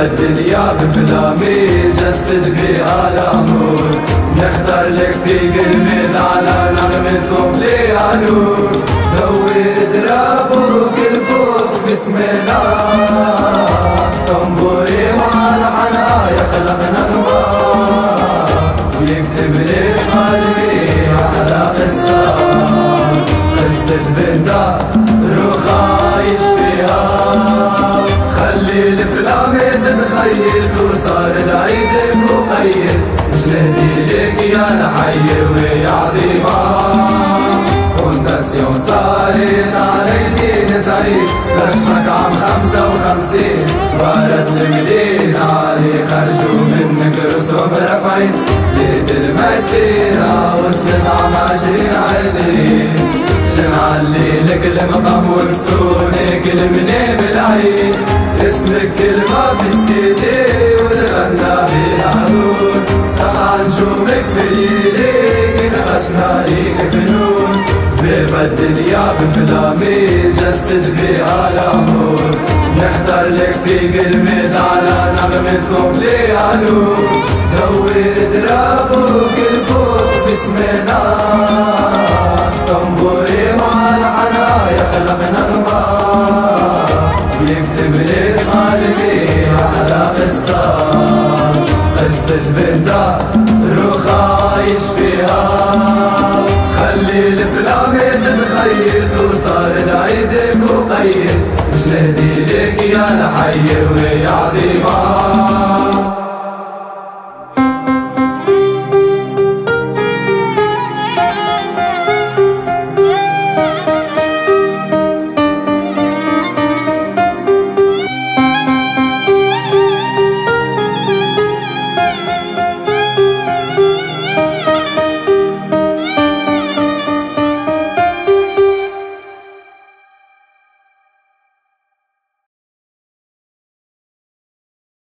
الدنيا بفلامي جسد بها الامور. نختار لك في كلمة على نغمتكم ليها نور. دور درابك الفوق في اسمنا طنبوري مع الحنا يخلق نغمة ويكتب لك قلبي على قصة فدا روح عايش فيها. خلي الافلام تتخيل وصار العيد مقيد. مش نهدي لك يا الحي ويا عظيمة فونداسيون صارت على ايدين سعيد. رشمك عام 55 وارد المدينة علي خرجوا منك رسوم رفعين. ليت المسيرة وصلت عام 2020 شنعلي لك المقام ورسونك المني بالعين. اسمك كلمة في سكيتي وتغنى بها حضور. سقع نجومك في ايديك نقشنا ليك فنون. بيب الدنيا بفلامي جسد بها الامور. نختار لك في كلمة على نغمتكم ليها نور. دور درابك الفوق في اسمنا طنبوري مع الحنا يخلق نغمة ويكتب لك قلبي على قصة فدا روح عايش فيها. خلي الافلام تتخيل وصار العيد مقيد. مش نهدي لك يا الحي ويا عظيمة